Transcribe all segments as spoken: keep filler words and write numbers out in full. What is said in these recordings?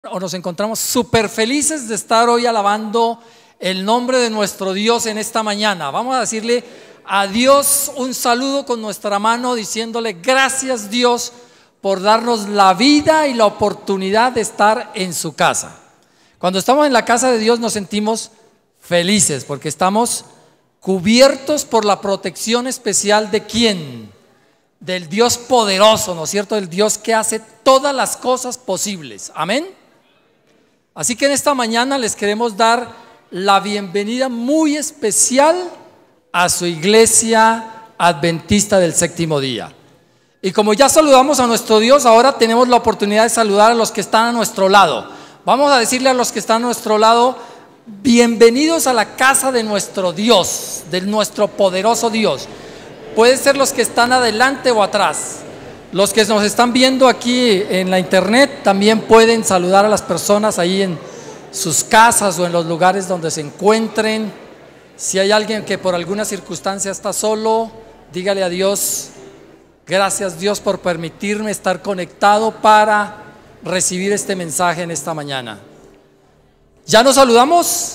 O nos encontramos súper felices de estar hoy alabando el nombre de nuestro Dios en esta mañana. Vamos a decirle a Dios un saludo con nuestra mano, diciéndole gracias Dios por darnos la vida y la oportunidad de estar en su casa. Cuando estamos en la casa de Dios nos sentimos felices porque estamos cubiertos por la protección especial de ¿quién? Del Dios poderoso, ¿no es cierto? Del Dios que hace todas las cosas posibles. Amén. Así que en esta mañana les queremos dar la bienvenida muy especial a su iglesia adventista del séptimo día. Y como ya saludamos a nuestro Dios, ahora tenemos la oportunidad de saludar a los que están a nuestro lado. Vamos a decirle a los que están a nuestro lado: bienvenidos a la casa de nuestro Dios, de nuestro poderoso Dios. Puede ser los que están adelante o atrás. Los que nos están viendo aquí en la internet también pueden saludar a las personas ahí en sus casas o en los lugares donde se encuentren. Si hay alguien que por alguna circunstancia está solo, dígale a Dios: gracias Dios por permitirme estar conectado para recibir este mensaje en esta mañana. ¿Ya nos saludamos?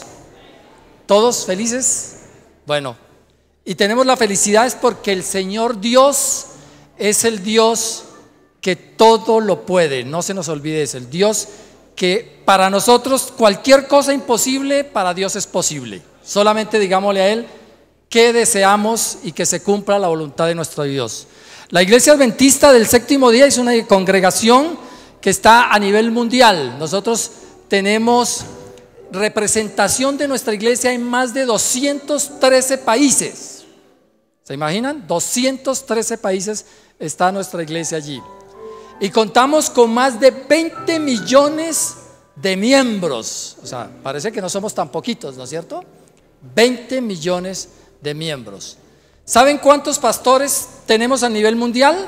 ¿Todos felices? Bueno, y tenemos la felicidad es porque el Señor Dios es el Dios que todo lo puede. No se nos olvide, es el Dios que para nosotros cualquier cosa imposible, para Dios es posible. Solamente digámosle a Él que deseamos y que se cumpla la voluntad de nuestro Dios. La Iglesia Adventista del Séptimo Día es una congregación que está a nivel mundial. Nosotros tenemos representación de nuestra iglesia en más de doscientos trece países. ¿Se imaginan? doscientos trece países está nuestra iglesia allí. Y contamos con más de veinte millones de miembros. O sea, parece que no somos tan poquitos, ¿no es cierto? veinte millones de miembros. ¿Saben cuántos pastores tenemos a nivel mundial?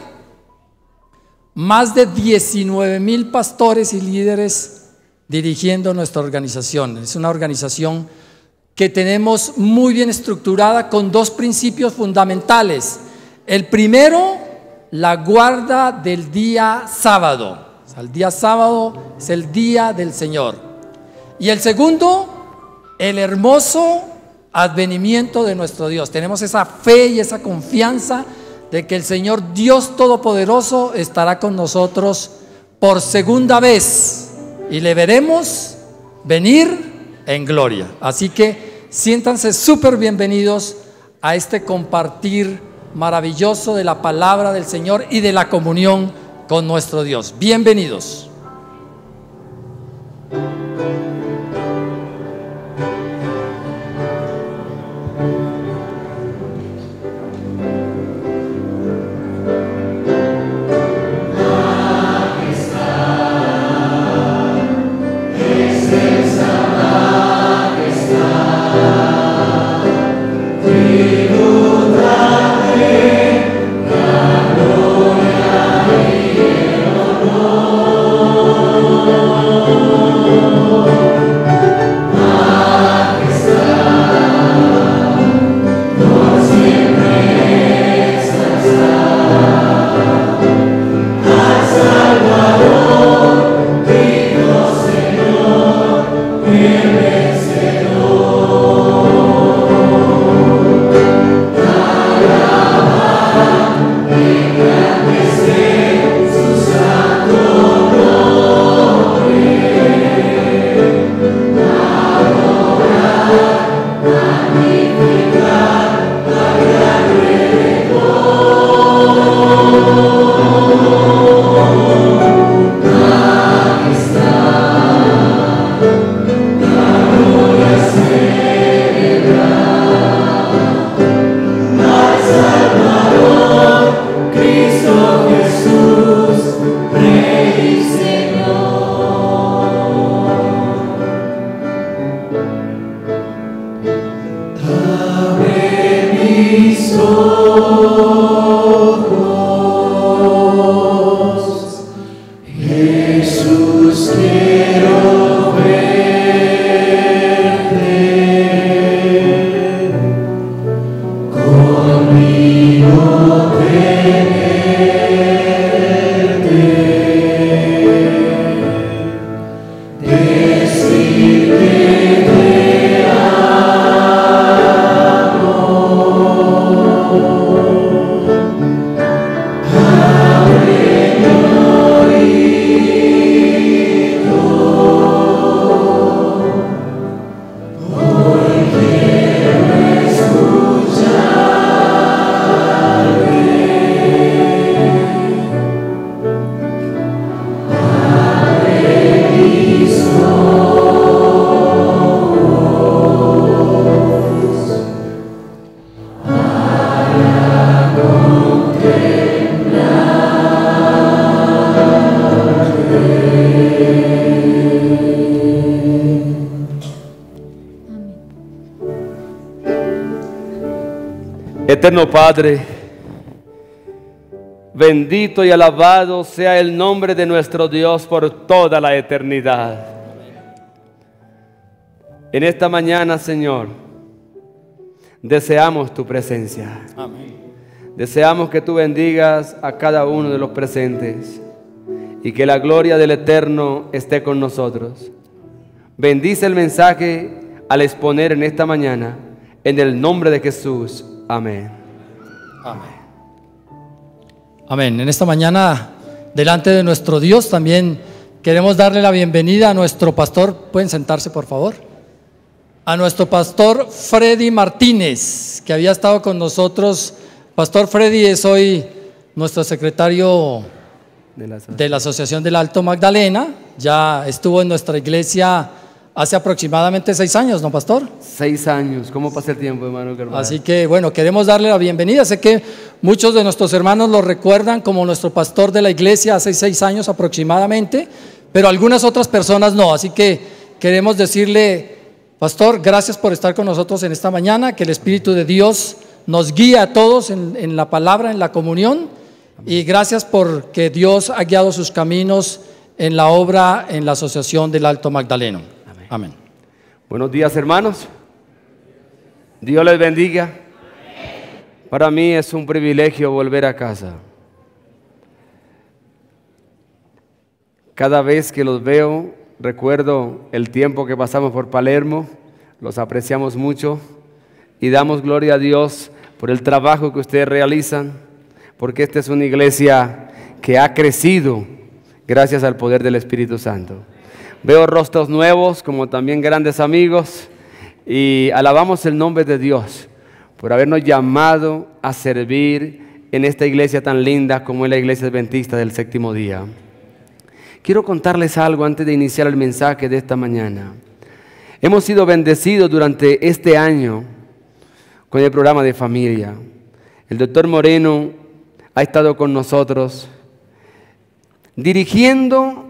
Más de diecinueve mil pastores y líderes dirigiendo nuestra organización. Es una organización que tenemos muy bien estructurada con dos principios fundamentales. El primero, la guarda del día sábado. O sea, el día sábado es el día del Señor. Y el segundo, el hermoso advenimiento de nuestro Dios. Tenemos esa fe y esa confianza de que el Señor Dios Todopoderoso estará con nosotros por segunda vez y le veremos venir en gloria. Así que siéntanse súper bienvenidos a este compartir maravilloso de la palabra del Señor y de la comunión con nuestro Dios. Bienvenidos. Eterno Padre, bendito y alabado sea el nombre de nuestro Dios por toda la eternidad. En esta mañana, Señor, deseamos tu presencia. Amén. Deseamos que tú bendigas a cada uno de los presentes y que la gloria del Eterno esté con nosotros. Bendice el mensaje al exponer en esta mañana, en el nombre de Jesús. Amén. Amén. Amén. En esta mañana, delante de nuestro Dios, también queremos darle la bienvenida a nuestro pastor. ¿Pueden sentarse, por favor? A nuestro pastor Freddy Martínez, que había estado con nosotros. Pastor Freddy es hoy nuestro secretario de la, de la Asociación del Alto Magdalena. Ya estuvo en nuestra iglesia hace aproximadamente seis años, ¿no, pastor? Seis años. ¿Cómo pasa el tiempo, hermano? Así que, bueno, queremos darle la bienvenida. Sé que muchos de nuestros hermanos lo recuerdan como nuestro pastor de la iglesia hace seis años aproximadamente, pero algunas otras personas no. Así que queremos decirle, pastor, gracias por estar con nosotros en esta mañana, que el Espíritu de Dios nos guía a todos en, en la palabra, en la comunión, y gracias porque Dios ha guiado sus caminos en la obra, en la Asociación del Alto Magdaleno. Amén. Amén. Buenos días, hermanos. Dios les bendiga. Amén. Para mí es un privilegio volver a casa. Cada vez que los veo, recuerdo el tiempo que pasamos por Palermo, los apreciamos mucho y damos gloria a Dios por el trabajo que ustedes realizan, porque esta es una iglesia que ha crecido gracias al poder del Espíritu Santo. Veo rostros nuevos, como también grandes amigos, y alabamos el nombre de Dios por habernos llamado a servir en esta iglesia tan linda como es la Iglesia Adventista del Séptimo Día. Quiero contarles algo antes de iniciar el mensaje de esta mañana. Hemos sido bendecidos durante este año con el programa de familia. El doctor Moreno ha estado con nosotros dirigiendo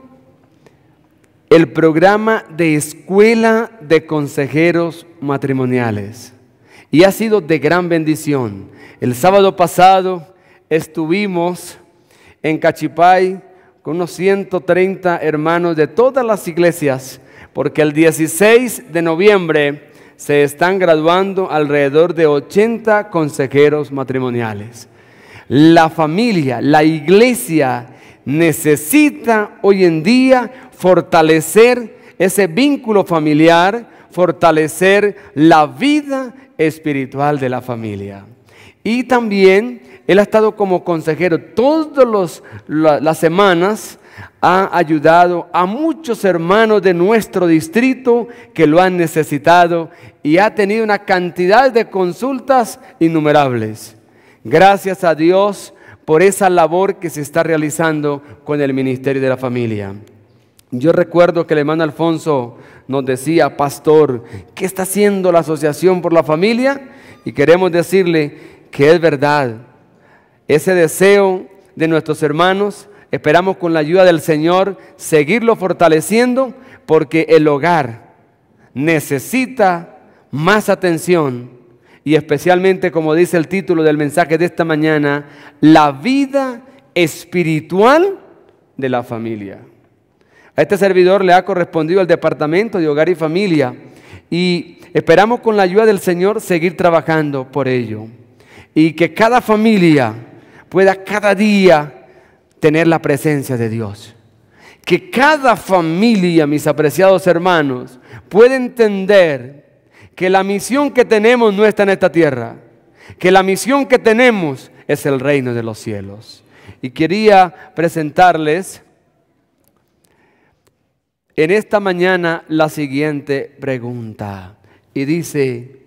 el programa de Escuela de Consejeros Matrimoniales y ha sido de gran bendición. El sábado pasado estuvimos en Cachipay con unos ciento treinta hermanos de todas las iglesias, porque el dieciséis de noviembre se están graduando alrededor de ochenta consejeros matrimoniales. La familia, la iglesia necesita hoy en día fortalecer ese vínculo familiar, fortalecer la vida espiritual de la familia. Y también él ha estado como consejero todas las semanas, ha ayudado a muchos hermanos de nuestro distrito que lo han necesitado y ha tenido una cantidad de consultas innumerables. Gracias a Dios por esa labor que se está realizando con el Ministerio de la Familia. Yo recuerdo que el hermano Alfonso nos decía, pastor, ¿qué está haciendo la Asociación por la Familia? Y queremos decirle que es verdad. Ese deseo de nuestros hermanos, esperamos con la ayuda del Señor seguirlo fortaleciendo, porque el hogar necesita más atención y especialmente, como dice el título del mensaje de esta mañana, la vida espiritual de la familia. A este servidor le ha correspondido el Departamento de Hogar y Familia y esperamos con la ayuda del Señor seguir trabajando por ello y que cada familia pueda cada día tener la presencia de Dios. Que cada familia, mis apreciados hermanos, pueda entender que la misión que tenemos no está en esta tierra, que la misión que tenemos es el reino de los cielos. Y quería presentarles en esta mañana la siguiente pregunta. Y dice,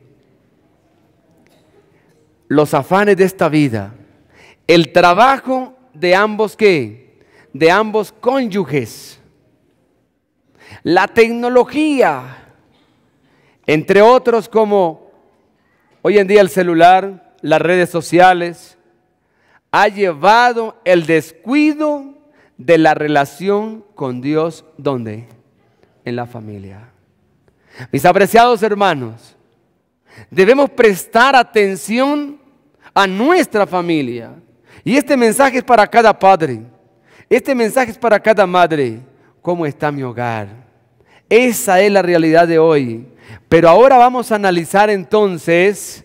los afanes de esta vida, el trabajo de ambos, ¿qué? De ambos cónyuges, la tecnología, entre otros como hoy en día el celular, las redes sociales, ha llevado el descuido de la relación con Dios, ¿dónde? En la familia. Mis apreciados hermanos, debemos prestar atención a nuestra familia. Y este mensaje es para cada padre. Este mensaje es para cada madre. ¿Cómo está mi hogar? Esa es la realidad de hoy. Pero ahora vamos a analizar entonces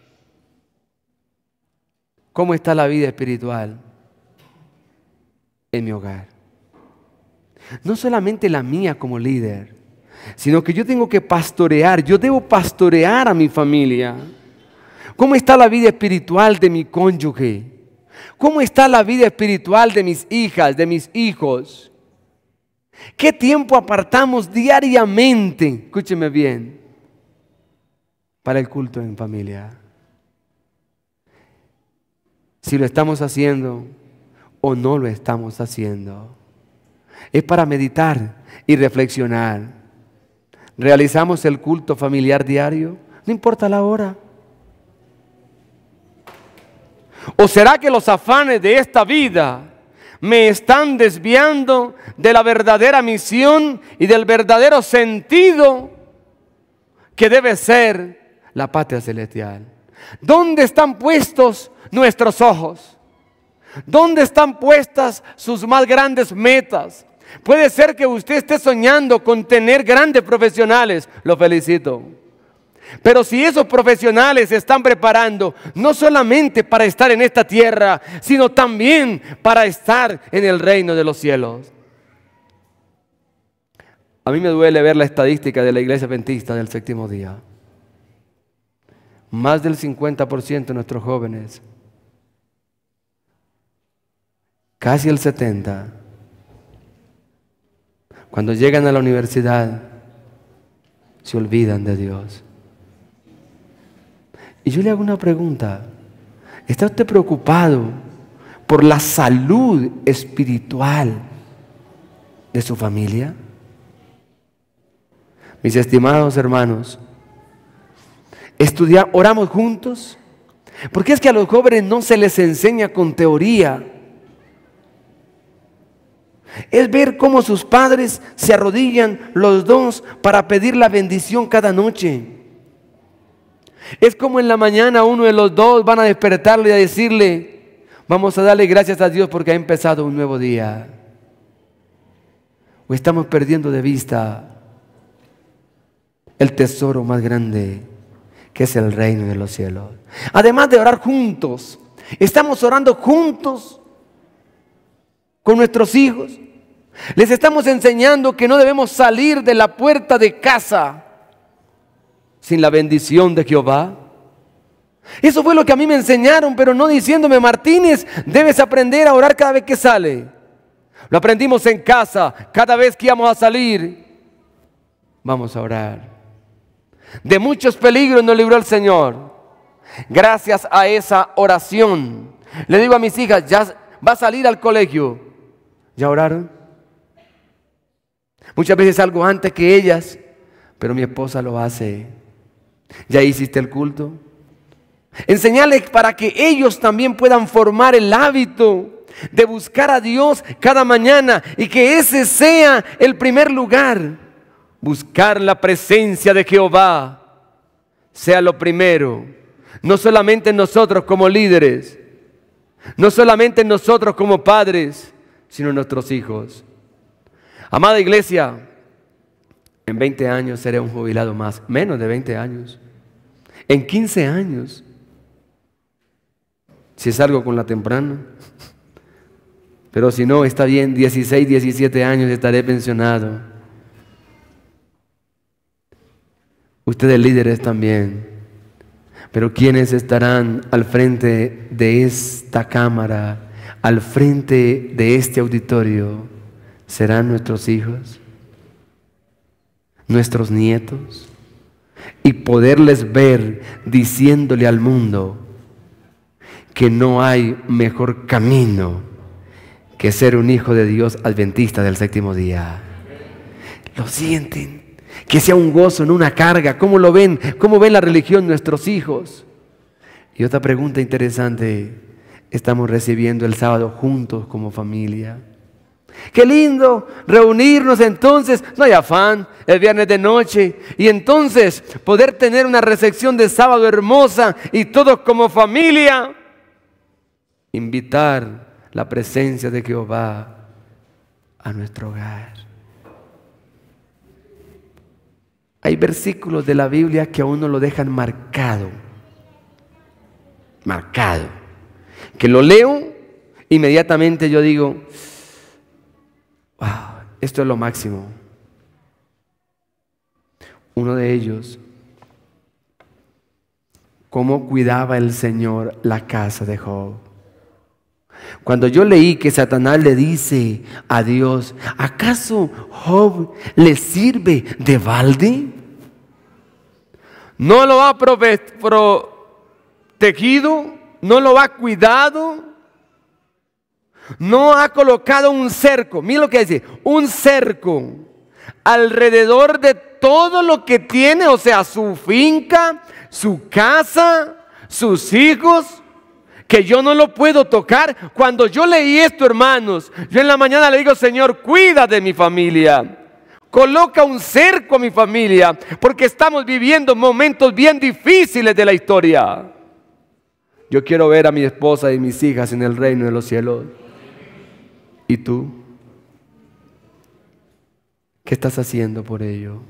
cómo está la vida espiritual en mi hogar. No solamente la mía como líder, sino que yo tengo que pastorear, yo debo pastorear a mi familia. ¿Cómo está la vida espiritual de mi cónyuge? ¿Cómo está la vida espiritual de mis hijas, de mis hijos? ¿Qué tiempo apartamos diariamente, escúcheme bien, para el culto en familia? Si lo estamos haciendo o no lo estamos haciendo. Es para meditar y reflexionar. ¿Realizamos el culto familiar diario? No importa la hora. ¿O será que los afanes de esta vida me están desviando de la verdadera misión y del verdadero sentido que debe ser la patria celestial? ¿Dónde están puestos nuestros ojos? ¿Dónde están puestas sus más grandes metas? Puede ser que usted esté soñando con tener grandes profesionales. Lo felicito. Pero si esos profesionales se están preparando no solamente para estar en esta tierra, sino también para estar en el reino de los cielos. A mí me duele ver la estadística de la Iglesia Adventista del Séptimo Día. Más del cincuenta por ciento de nuestros jóvenes, casi el setenta por ciento, cuando llegan a la universidad, se olvidan de Dios. Y yo le hago una pregunta. ¿Está usted preocupado por la salud espiritual de su familia? Mis estimados hermanos, estudiar, oramos juntos, porque es que a los jóvenes no se les enseña con teoría. Es ver cómo sus padres se arrodillan los dos para pedir la bendición cada noche. Es como en la mañana uno de los dos van a despertarle y a decirle: vamos a darle gracias a Dios porque ha empezado un nuevo día. O estamos perdiendo de vista el tesoro más grande, que es el reino de los cielos. Además de orar juntos, estamos orando juntos con nuestros hijos. Les estamos enseñando que no debemos salir de la puerta de casa sin la bendición de Jehová. Eso fue lo que a mí me enseñaron, pero no diciéndome: Martínez, debes aprender a orar cada vez que sale. Lo aprendimos en casa. Cada vez que íbamos a salir, vamos a orar. De muchos peligros nos libró el Señor. Gracias a esa oración. Le digo a mis hijas: ya va a salir al colegio. ¿Ya oraron? Muchas veces salgo antes que ellas, pero mi esposa lo hace. ¿Ya hiciste el culto? Enseñarles para que ellos también puedan formar el hábito de buscar a Dios cada mañana y que ese sea el primer lugar. Buscar la presencia de Jehová sea lo primero. No solamente nosotros como líderes, no solamente nosotros como padres, sino nuestros hijos. Amada iglesia, en veinte años seré un jubilado más, menos de veinte años. En quince años, si salgo con la temprana, pero si no, está bien, dieciséis, diecisiete años estaré pensionado. Ustedes líderes también, pero ¿quiénes estarán al frente de esta cámara, al frente de este auditorio? ¿Serán nuestros hijos? ¿Nuestros nietos? Y poderles ver diciéndole al mundo que no hay mejor camino que ser un hijo de Dios adventista del séptimo día. ¿Lo sienten? Que sea un gozo, no una carga. ¿Cómo lo ven? ¿Cómo ven la religión nuestros hijos? Y otra pregunta interesante: ¿estamos recibiendo el sábado juntos como familia? Qué lindo reunirnos entonces, no hay afán, el viernes de noche, y entonces poder tener una recepción de sábado hermosa y todos como familia, invitar la presencia de Jehová a nuestro hogar. Hay versículos de la Biblia que a uno lo dejan marcado, marcado, que lo leo, inmediatamente yo digo, wow, esto es lo máximo. Uno de ellos, cómo cuidaba el Señor la casa de Job. Cuando yo leí que Satanás le dice a Dios, ¿acaso Job le sirve de balde? ¿No lo ha protegido? ¿No lo ha cuidado? ¿No ha colocado un cerco? Mira lo que dice, un cerco alrededor de todo lo que tiene, o sea, su finca, su casa, sus hijos, que yo no lo puedo tocar. Cuando yo leí esto, hermanos, yo en la mañana le digo, Señor, cuida de mi familia, coloca un cerco a mi familia, porque estamos viviendo momentos bien difíciles de la historia. Yo quiero ver a mi esposa y mis hijas en el reino de los cielos. ¿Y tú? ¿Qué estás haciendo por ello?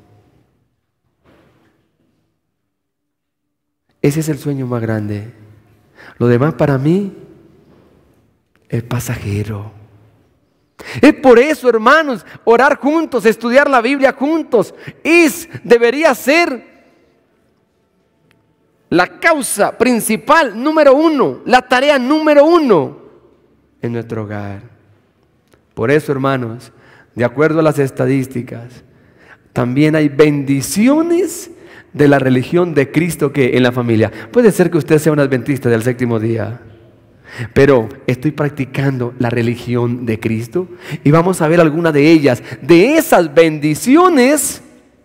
Ese es el sueño más grande. Lo demás para mí es pasajero. Es por eso, hermanos, orar juntos, estudiar la Biblia juntos, es, debería ser la causa principal, número uno, la tarea número uno en nuestro hogar. Por eso, hermanos, de acuerdo a las estadísticas, también hay bendiciones de la religión de Cristo que en la familia. Puede ser que usted sea un adventista del séptimo día, pero estoy practicando la religión de Cristo y vamos a ver algunas de ellas, de esas bendiciones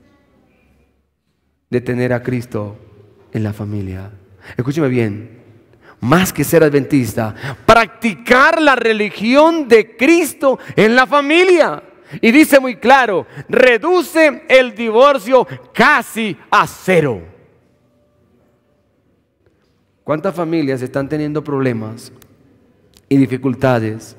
de tener a Cristo en la familia. Escúcheme bien, más que ser adventista, practicar la religión de Cristo en la familia. Y dice muy claro, reduce el divorcio casi a cero. ¿Cuántas familias están teniendo problemas y dificultades?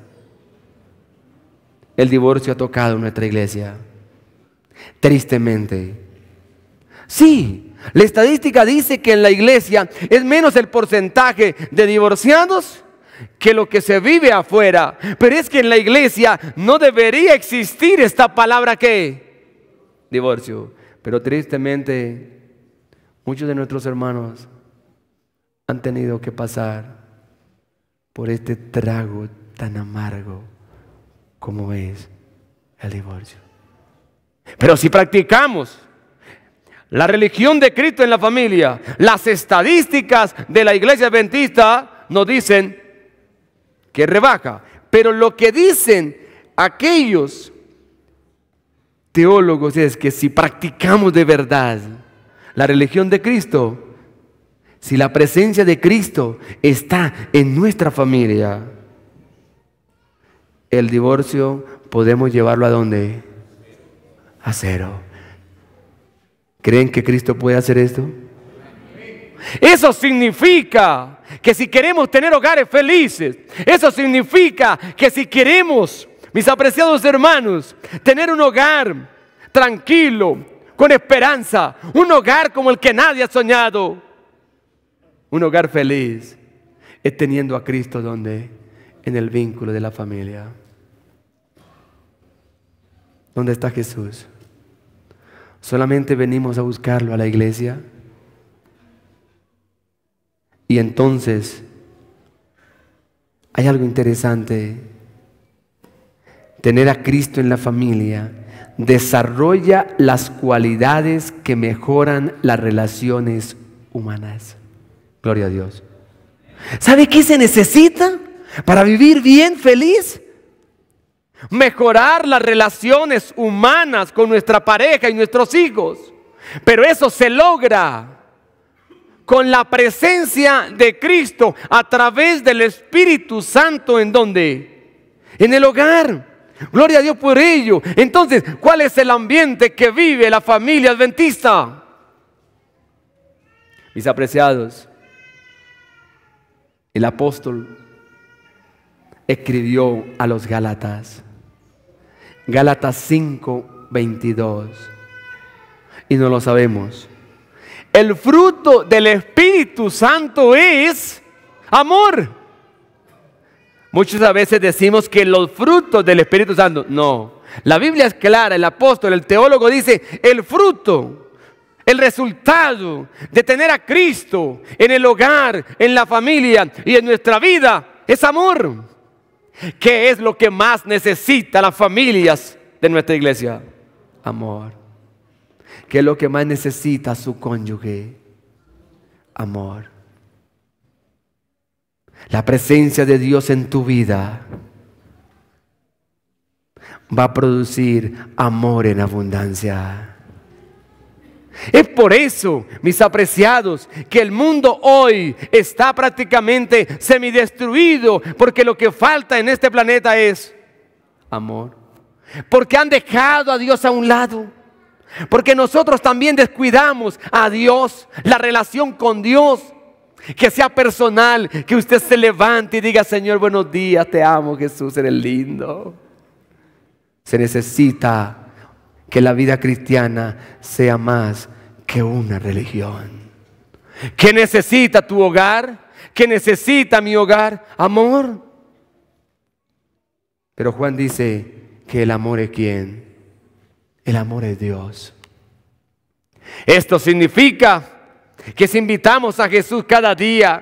El divorcio ha tocado en nuestra iglesia, tristemente. Sí, la estadística dice que en la iglesia es menos el porcentaje de divorciados que lo que se vive afuera. Pero es que en la iglesia no debería existir esta palabra que divorcio. Pero tristemente muchos de nuestros hermanos han tenido que pasar por este trago tan amargo como es el divorcio. Pero si practicamos la religión de Cristo en la familia, las estadísticas de la iglesia adventista nos dicen que rebaja. Pero lo que dicen aquellos teólogos es que si practicamos de verdad la religión de Cristo, si la presencia de Cristo está en nuestra familia, el divorcio podemos llevarlo ¿a dónde? A cero. ¿Creen que Cristo puede hacer esto? Eso significa que si queremos tener hogares felices, eso significa que si queremos, mis apreciados hermanos, tener un hogar tranquilo, con esperanza, un hogar como el que nadie ha soñado, un hogar feliz, es teniendo a Cristo donde, en el vínculo de la familia. ¿Dónde está Jesús? ¿Solamente venimos a buscarlo a la iglesia? Y entonces, hay algo interesante. Tener a Cristo en la familia desarrolla las cualidades que mejoran las relaciones humanas. Gloria a Dios. ¿Sabe qué se necesita para vivir bien, feliz? Mejorar las relaciones humanas con nuestra pareja y nuestros hijos. Pero eso se logra con la presencia de Cristo a través del Espíritu Santo. ¿En dónde? En el hogar. Gloria a Dios por ello. Entonces, ¿cuál es el ambiente que vive la familia adventista? Mis apreciados, el apóstol escribió a los Gálatas, Gálatas cinco, veintidós, y no lo sabemos. El fruto del Espíritu Santo es amor. Muchas veces decimos que los frutos del Espíritu Santo, no. La Biblia es clara, el apóstol, el teólogo dice, el fruto, el resultado de tener a Cristo en el hogar, en la familia y en nuestra vida es amor. ¿Qué es lo que más necesitan las familias de nuestra iglesia? Amor. ¿Qué es lo que más necesita su cónyuge? Amor. La presencia de Dios en tu vida va a producir amor en abundancia. Es por eso, mis apreciados, que el mundo hoy está prácticamente semidestruido, porque lo que falta en este planeta es amor. Porque han dejado a Dios a un lado. Porque nosotros también descuidamos a Dios, la relación con Dios. Que sea personal, que usted se levante y diga, Señor, buenos días, te amo, Jesús, eres lindo. Se necesita que la vida cristiana sea más que una religión. ¿Qué necesita tu hogar? ¿Qué necesita mi hogar? Amor. Pero Juan dice que el amor es ¿quién? El amor es Dios. Esto significa que si invitamos a Jesús cada día,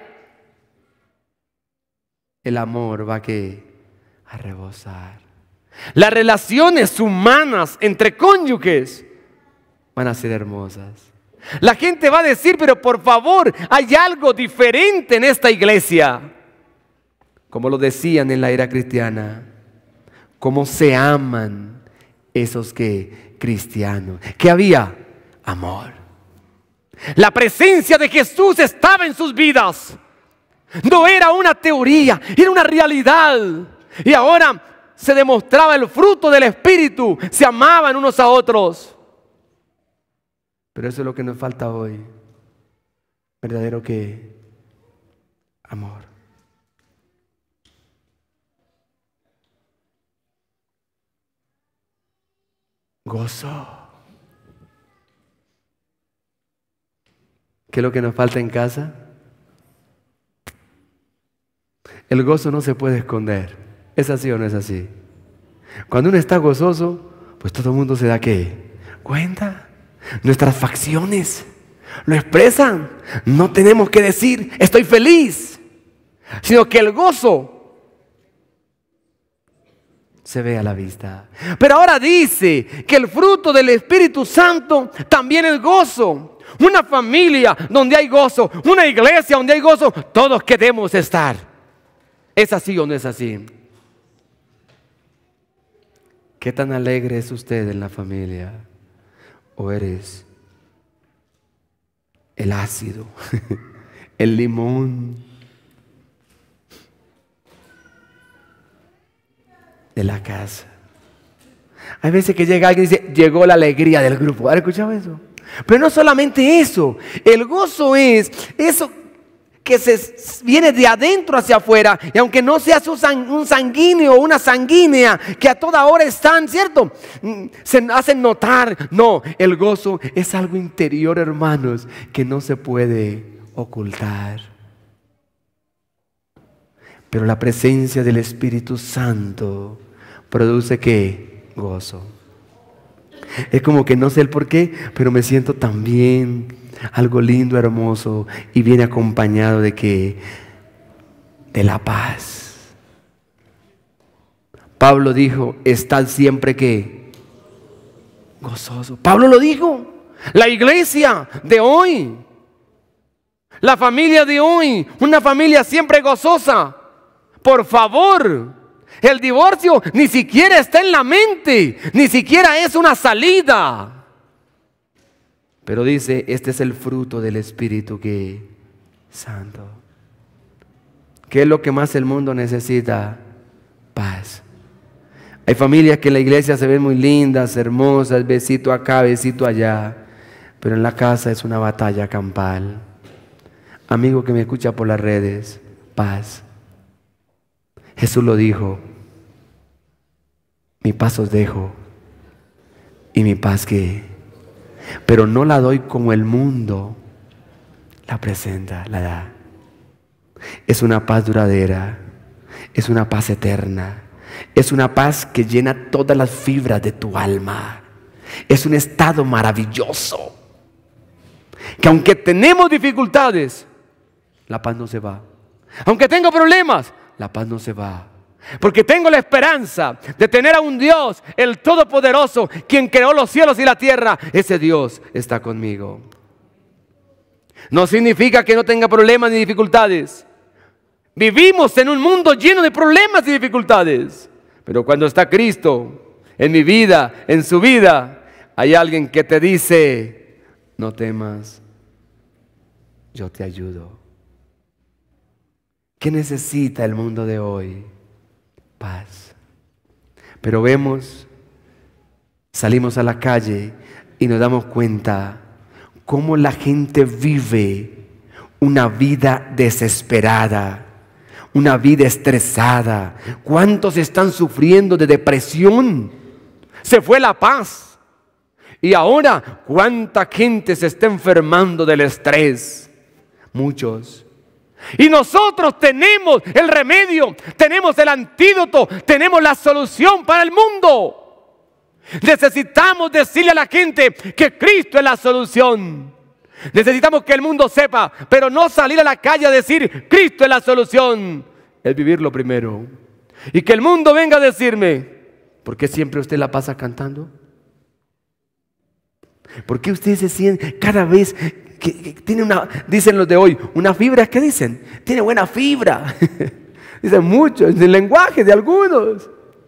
el amor va a, ¿qué? A rebosar. Las relaciones humanas entre cónyuges van a ser hermosas. La gente va a decir, pero por favor, hay algo diferente en esta iglesia. Como lo decían en la era cristiana, cómo se aman esos que cristianos. ¿Qué había? Amor. La presencia de Jesús estaba en sus vidas. No era una teoría, era una realidad. Y ahora se demostraba el fruto del Espíritu. Se amaban unos a otros. Pero eso es lo que nos falta hoy. Verdadero que amor. Gozo. ¿Qué es lo que nos falta en casa? El gozo no se puede esconder. ¿Es así o no es así? Cuando uno está gozoso, pues todo el mundo se da ¿qué? Cuenta. Nuestras facciones lo expresan. No tenemos que decir estoy feliz, sino que el gozo se ve a la vista. Pero ahora dice que el fruto del Espíritu Santo también es gozo. Una familia donde hay gozo, una iglesia donde hay gozo, todos queremos estar. ¿Es así o no es así? ¿Qué tan alegre es usted en la familia? ¿O eres el ácido, el limón de la casa? Hay veces que llega alguien y dice, llegó la alegría del grupo. ¿Has escuchado eso? Pero no solamente eso, el gozo es eso que se viene de adentro hacia afuera, y aunque no seas un sanguíneo o una sanguínea que a toda hora están, ¿cierto? Se hacen notar. No, el gozo es algo interior, hermanos, que no se puede ocultar. Pero la presencia del Espíritu Santo produce ¿qué? Gozo. Es como que no sé el por qué, pero me siento tan bien, algo lindo, hermoso, y viene acompañado de que de la paz. Pablo dijo, estad siempre que gozoso. Pablo lo dijo. La iglesia de hoy, la familia de hoy, una familia siempre gozosa. Por favor. El divorcio ni siquiera está en la mente, ni siquiera es una salida. Pero dice, este es el fruto del Espíritu que Santo. ¿Qué es lo que más el mundo necesita? Paz. Hay familias que en la iglesia se ven muy lindas, hermosas, besito acá, besito allá, pero en la casa es una batalla campal. Amigo que me escucha por las redes, paz. Jesús lo dijo, mi paz os dejo y mi paz que, pero no la doy como el mundo la presenta, la da. Es una paz duradera, es una paz eterna, es una paz que llena todas las fibras de tu alma. Es un estado maravilloso, que aunque tenemos dificultades, la paz no se va. Aunque tengo problemas, la paz no se va. Porque tengo la esperanza de tener a un Dios, el Todopoderoso, quien creó los cielos y la tierra. Ese Dios está conmigo. No significa que no tenga problemas ni dificultades. Vivimos en un mundo lleno de problemas y dificultades. Pero cuando está Cristo en mi vida, en su vida, hay alguien que te dice, no temas, yo te ayudo. ¿Qué necesita el mundo de hoy? Paz. Pero vemos, salimos a la calle y nos damos cuenta cómo la gente vive una vida desesperada, una vida estresada. ¿Cuántos están sufriendo de depresión? Se fue la paz. Y ahora, ¿cuánta gente se está enfermando del estrés? Muchos. Y nosotros tenemos el remedio, tenemos el antídoto, tenemos la solución para el mundo. Necesitamos decirle a la gente que Cristo es la solución. Necesitamos que el mundo sepa, pero no salir a la calle a decir Cristo es la solución. Es vivirlo primero. Y que el mundo venga a decirme, ¿por qué siempre usted la pasa cantando? ¿Por qué usted se siente cada vez que, que tiene una, dicen los de hoy, una fibra? ¿Qué dicen? Tiene buena fibra. Dicen muchos, el lenguaje de algunos.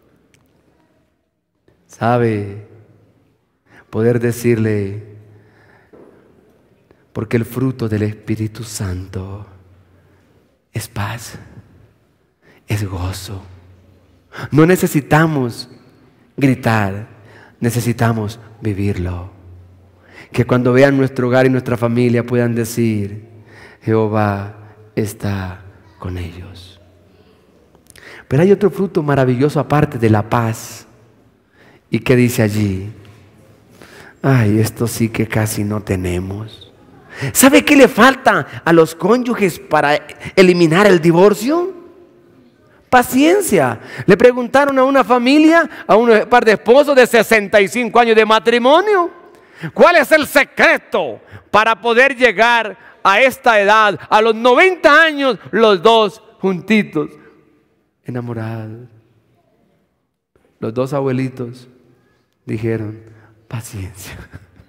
¿Sabe? Poder decirle, porque el fruto del Espíritu Santo es paz, es gozo. No necesitamos gritar, necesitamos vivirlo. Que cuando vean nuestro hogar y nuestra familia puedan decir, Jehová está con ellos. Pero hay otro fruto maravilloso aparte de la paz. ¿Y qué dice allí? Ay, esto sí que casi no tenemos. ¿Sabe qué le falta a los cónyuges para eliminar el divorcio? Paciencia. Le preguntaron a una familia, a un par de esposos de sesenta y cinco años de matrimonio, ¿cuál es el secreto para poder llegar a esta edad, a los noventa años, los dos juntitos, enamorados? Los dos abuelitos dijeron, paciencia.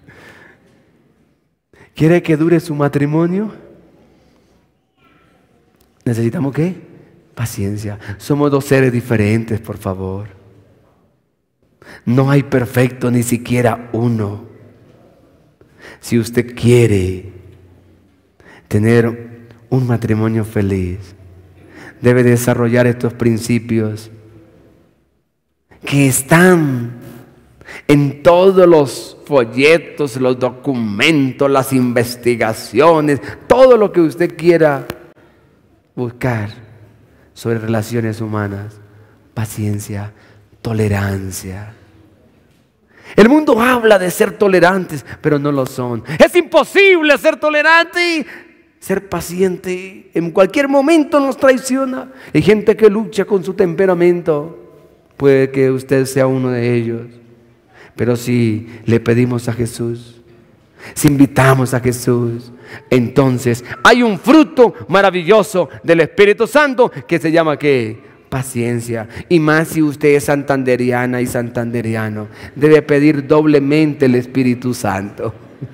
¿Quiere que dure su matrimonio? ¿Necesitamos qué? Paciencia. Somos dos seres diferentes, por favor. No hay perfecto, ni siquiera uno. Si usted quiere tener un matrimonio feliz, debe desarrollar estos principios que están en todos los folletos, los documentos, las investigaciones, todo lo que usted quiera buscar sobre relaciones humanas. Paciencia, tolerancia. El mundo habla de ser tolerantes, pero no lo son. Es imposible ser tolerante. Ser paciente en cualquier momento nos traiciona. Hay gente que lucha con su temperamento. Puede que usted sea uno de ellos. Pero si le pedimos a Jesús, si invitamos a Jesús, entonces hay un fruto maravilloso del Espíritu Santo que se llama ¿qué? Paciencia. Y más si usted es santanderiana y santanderiano, debe pedir doblemente el Espíritu Santo.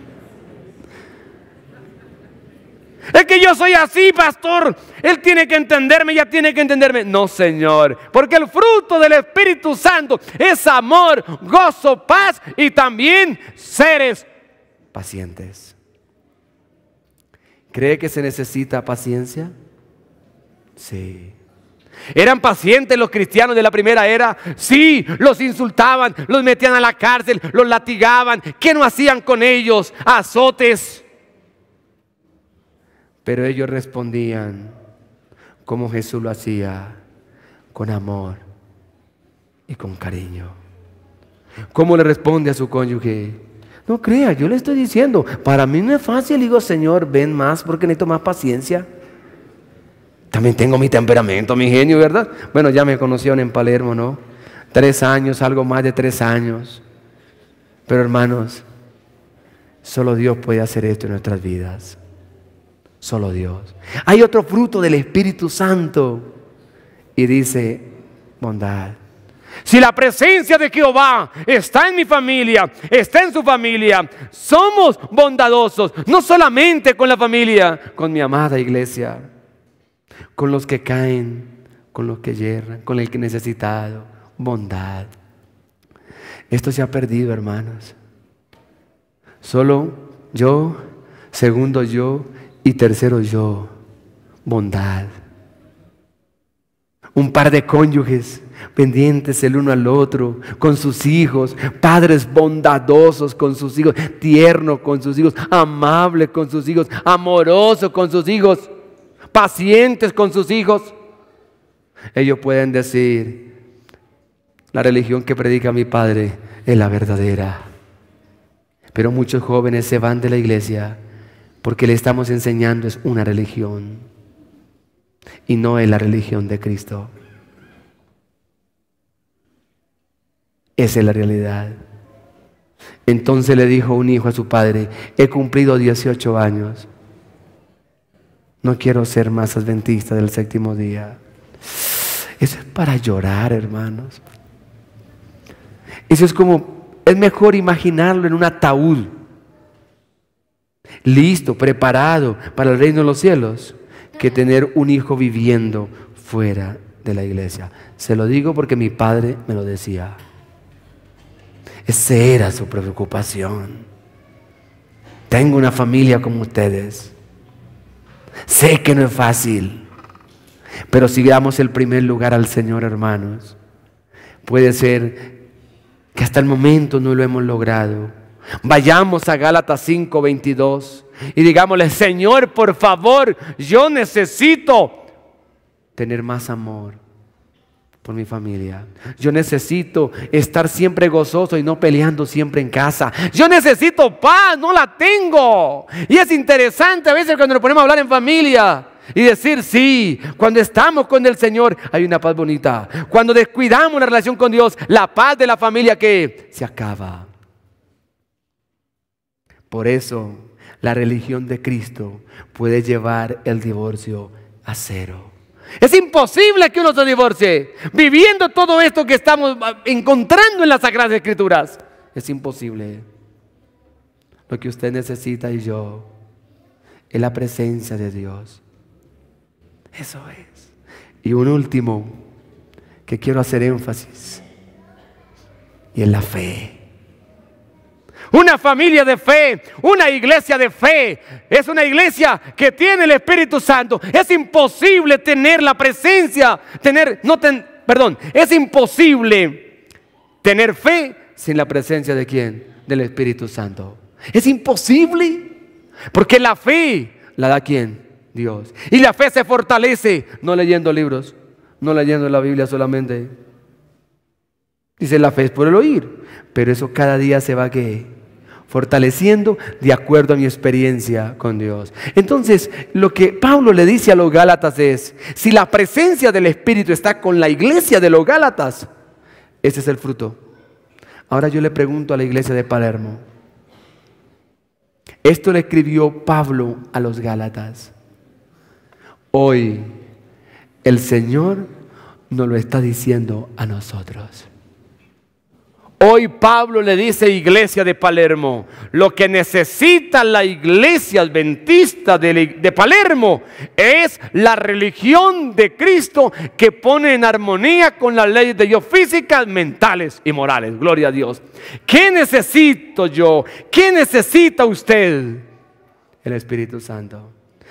Es que yo soy así, pastor. Él tiene que entenderme, ya tiene que entenderme. No, Señor, porque el fruto del Espíritu Santo es amor, gozo, paz y también seres pacientes. ¿Cree que se necesita paciencia? Sí. ¿Eran pacientes los cristianos de la primera era? Sí, los insultaban, los metían a la cárcel, los latigaban. ¿Qué no hacían con ellos? Azotes. Pero ellos respondían como Jesús lo hacía, con amor y con cariño. ¿Cómo le responde a su cónyuge? No crea, yo le estoy diciendo, para mí no es fácil. Digo, Señor, ven más porque necesito más paciencia. También tengo mi temperamento, mi genio, ¿verdad? Bueno, ya me conocieron en Palermo, ¿no? Tres años, algo más de tres años. Pero hermanos, solo Dios puede hacer esto en nuestras vidas. Solo Dios. Hay otro fruto del Espíritu Santo. Y dice, bondad. Si la presencia de Jehová está en mi familia, está en su familia, somos bondadosos, no solamente con la familia, con mi amada iglesia. Con los que caen, con los que yerran, con el que necesitado, bondad. Esto se ha perdido, hermanos. Solo yo, segundo yo y tercero yo, bondad. Un par de cónyuges pendientes el uno al otro, con sus hijos, padres bondadosos con sus hijos, tierno con sus hijos, amable con sus hijos, amoroso con sus hijos, pacientes con sus hijos. Ellos pueden decir, la religión que predica mi padre es la verdadera. Pero muchos jóvenes se van de la iglesia porque le estamos enseñando es una religión y no es la religión de Cristo. Esa es la realidad. Entonces le dijo un hijo a su padre, he cumplido dieciocho años. No quiero ser más adventista del séptimo día. Eso es para llorar, hermanos. Eso es como, es mejor imaginarlo en un ataúd, listo, preparado para el reino de los cielos, que tener un hijo viviendo fuera de la iglesia. Se lo digo porque mi padre me lo decía. Esa era su preocupación. Tengo una familia como ustedes. Sé que no es fácil, pero si damos el primer lugar al Señor, hermanos, puede ser que hasta el momento no lo hemos logrado. Vayamos a Gálatas cinco veintidós y digámosle, Señor, por favor, yo necesito tener más amor por mi familia. Yo necesito estar siempre gozoso y no peleando siempre en casa. Yo necesito paz, no la tengo. Y es interesante a veces cuando nos ponemos a hablar en familia y decir, sí, cuando estamos con el Señor hay una paz bonita. Cuando descuidamos la relación con Dios, la paz de la familia que se acaba. Por eso la religión de Cristo puede llevar el divorcio a cero. Es imposible que uno se divorcie viviendo todo esto que estamos encontrando en las Sagradas Escrituras. Es imposible. Lo que usted necesita y yo es la presencia de Dios. Eso es. Y un último que quiero hacer énfasis, y es la fe. Una familia de fe, una iglesia de fe, es una iglesia que tiene el Espíritu Santo. Es imposible tener la presencia, tener, no ten, perdón, es imposible tener fe sin la presencia de ¿quién? Del Espíritu Santo. Es imposible, porque la fe la da ¿quién? Dios. Y la fe se fortalece no leyendo libros, no leyendo la Biblia solamente. Dice, la fe es por el oír, pero eso cada día se va ¿qué? Fortaleciendo de acuerdo a mi experiencia con Dios. Entonces, lo que Pablo le dice a los Gálatas es, si la presencia del Espíritu está con la iglesia de los Gálatas, ese es el fruto. Ahora yo le pregunto a la iglesia de Palermo, esto le escribió Pablo a los Gálatas. Hoy el Señor nos lo está diciendo a nosotros. Hoy Pablo le dice, iglesia de Palermo, lo que necesita la iglesia adventista de, de Palermo es la religión de Cristo que pone en armonía con las leyes de Dios físicas, mentales y morales. Gloria a Dios. ¿Qué necesito yo? ¿Qué necesita usted? El Espíritu Santo.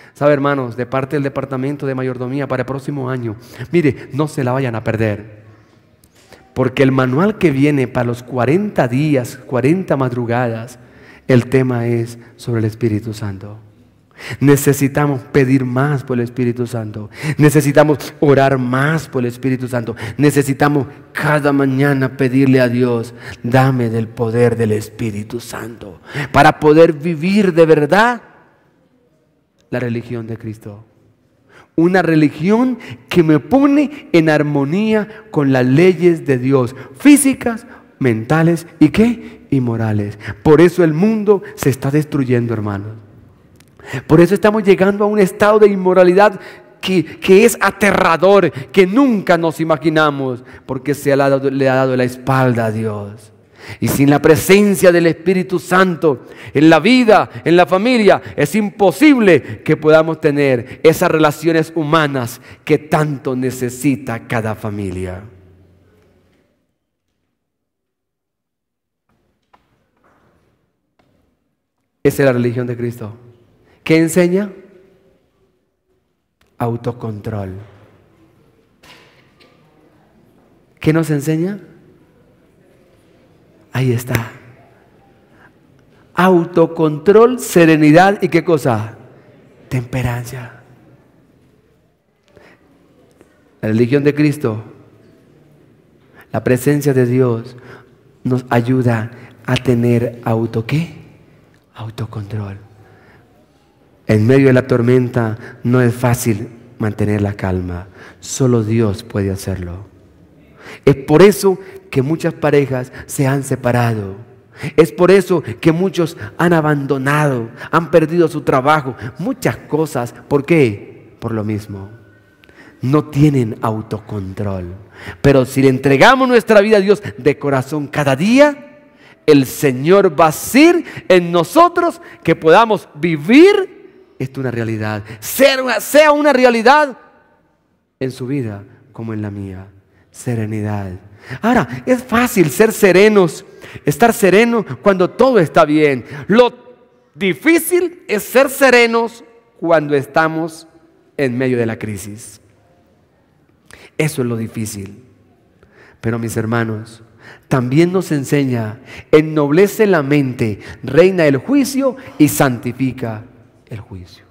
¿Sabe, hermanos? De parte del Departamento de Mayordomía para el próximo año, mire, no se la vayan a perder. Porque el manual que viene para los cuarenta días, cuarenta madrugadas, el tema es sobre el Espíritu Santo. Necesitamos pedir más por el Espíritu Santo. Necesitamos orar más por el Espíritu Santo. Necesitamos cada mañana pedirle a Dios, dame del poder del Espíritu Santo, para poder vivir de verdad la religión de Cristo. Una religión que me pone en armonía con las leyes de Dios, físicas, mentales y ¿qué? Y morales. Por eso el mundo se está destruyendo, hermanos. Por eso estamos llegando a un estado de inmoralidad que, que es aterrador, que nunca nos imaginamos, porque se le ha dado, le ha dado la espalda a Dios. Y sin la presencia del Espíritu Santo en la vida, en la familia, es imposible que podamos tener esas relaciones humanas que tanto necesita cada familia. Esa es la religión de Cristo. ¿Qué enseña? Autocontrol. ¿Qué nos enseña? Ahí está. Autocontrol, serenidad y ¿qué cosa? Temperancia. La religión de Cristo, la presencia de Dios, nos ayuda a tener auto ¿qué? Autocontrol. En medio de la tormenta no es fácil mantener la calma. Solo Dios puede hacerlo. Es por eso que muchas parejas se han separado. Es por eso que muchos han abandonado, han perdido su trabajo, muchas cosas. ¿Por qué? Por lo mismo. No tienen autocontrol. Pero si le entregamos nuestra vida a Dios de corazón cada día, el Señor va a hacer en nosotros que podamos vivir esto una realidad, sea, sea una realidad en su vida como en la mía. Serenidad. Ahora, es fácil ser serenos, estar sereno cuando todo está bien. Lo difícil es ser serenos cuando estamos en medio de la crisis. Eso es lo difícil. Pero mis hermanos, también nos enseña, ennoblece la mente, reina el juicio y santifica el juicio.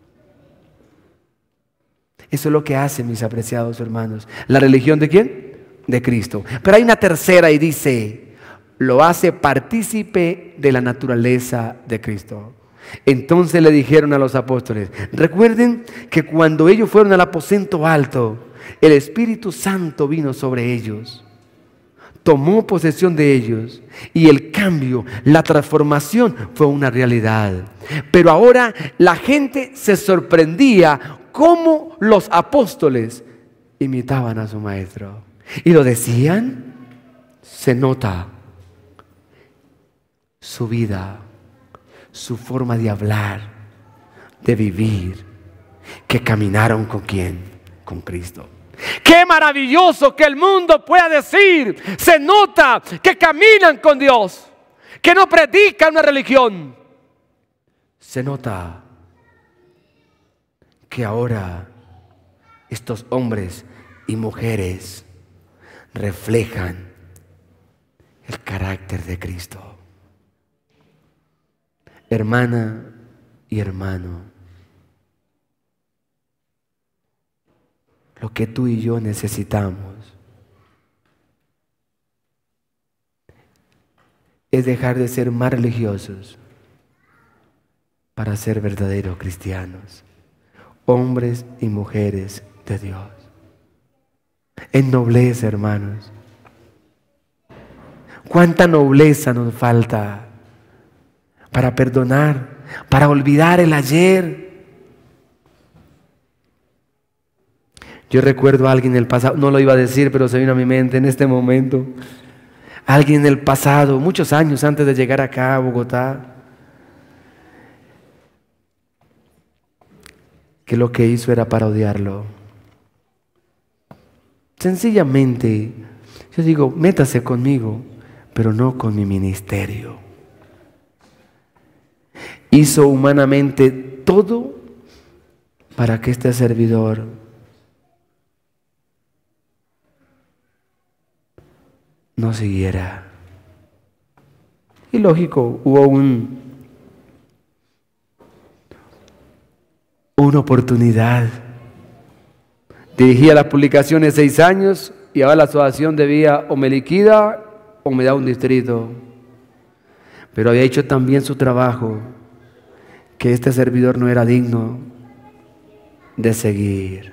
Eso es lo que hace, mis apreciados hermanos. ¿La religión de quién? De Cristo. Pero hay una tercera y dice, lo hace partícipe de la naturaleza de Cristo. Entonces le dijeron a los apóstoles, recuerden que cuando ellos fueron al aposento alto, el Espíritu Santo vino sobre ellos, tomó posesión de ellos y el cambio, la transformación fue una realidad. Pero ahora la gente se sorprendía cómo los apóstoles imitaban a su maestro. Y lo decían, se nota su vida, su forma de hablar, de vivir, que caminaron con quién, con Cristo. Qué maravilloso que el mundo pueda decir, se nota que caminan con Dios, que no predican una religión. Se nota que ahora estos hombres y mujeres reflejan el carácter de Cristo. Hermana y hermano, lo que tú y yo necesitamos es dejar de ser más religiosos para ser verdaderos cristianos, hombres y mujeres de Dios. En nobleza, hermanos. ¿Cuánta nobleza nos falta para perdonar, para olvidar el ayer? Yo recuerdo a alguien del pasado, no lo iba a decir, pero se vino a mi mente en este momento. Alguien del pasado, muchos años antes de llegar acá a Bogotá, que lo que hizo era parodiarlo. Sencillamente, yo digo, métase conmigo, pero no con mi ministerio. Hizo humanamente todo para que este servidor no siguiera. Y lógico, hubo un, una oportunidad. Dirigía las publicaciones seis años y ahora la asociación debía o me liquida o me da un distrito. Pero había hecho también su trabajo, que este servidor no era digno de seguir.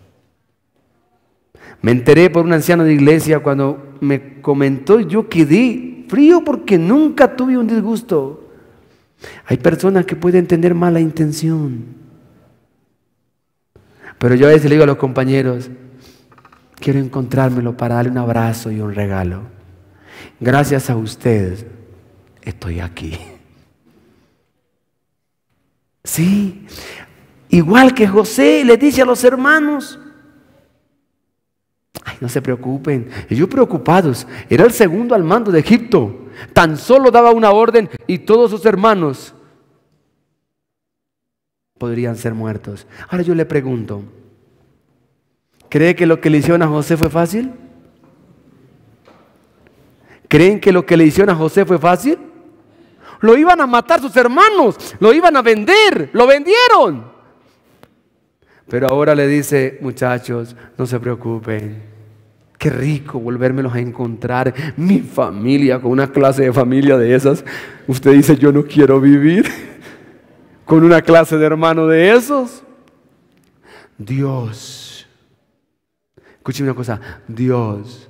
Me enteré por un anciano de iglesia cuando me comentó, yo quedé frío porque nunca tuve un disgusto. Hay personas que pueden tener mala intención. Pero yo a veces le digo a los compañeros, quiero encontrármelo para darle un abrazo y un regalo. Gracias a ustedes estoy aquí. Sí, igual que José le dice a los hermanos, ay, no se preocupen. Ellos preocupados, era el segundo al mando de Egipto, tan solo daba una orden y todos sus hermanos podrían ser muertos. Ahora yo le pregunto, ¿cree que lo que le hicieron a José fue fácil? ¿Creen que lo que le hicieron a José fue fácil? Lo iban a matar sus hermanos, lo iban a vender, lo vendieron. Pero ahora le dice, muchachos, no se preocupen. Qué rico volvérmelos a encontrar, mi familia, con una clase de familia de esas. Usted dice, yo no quiero vivir con una clase de hermano de esos. Dios, escúcheme una cosa, Dios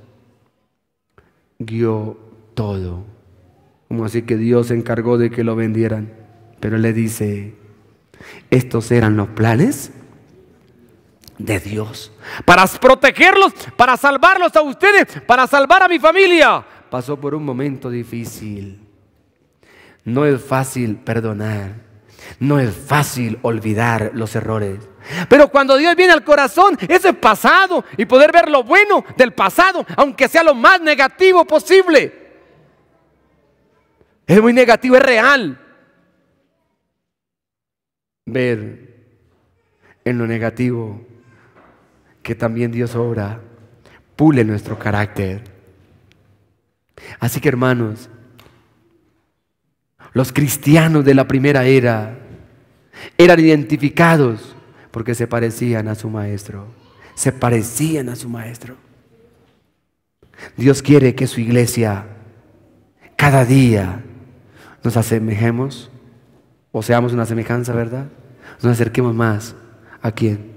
guió todo. Como así que Dios se encargó de que lo vendieran. Pero le dice, estos eran los planes de Dios para protegerlos, para salvarlos a ustedes, para salvar a mi familia. Pasó por un momento difícil. No es fácil perdonar, no es fácil olvidar los errores. Pero cuando Dios viene al corazón, eso es pasado, y poder ver lo bueno del pasado, aunque sea lo más negativo posible. Es muy negativo, es real. Ver en lo negativo que también Dios obra, pule nuestro carácter. Así que, hermanos, los cristianos de la primera era eran identificados porque se parecían a su maestro, se parecían a su maestro. Dios quiere que su iglesia cada día nos asemejemos o seamos una semejanza, ¿verdad? Nos acerquemos más. ¿A quién?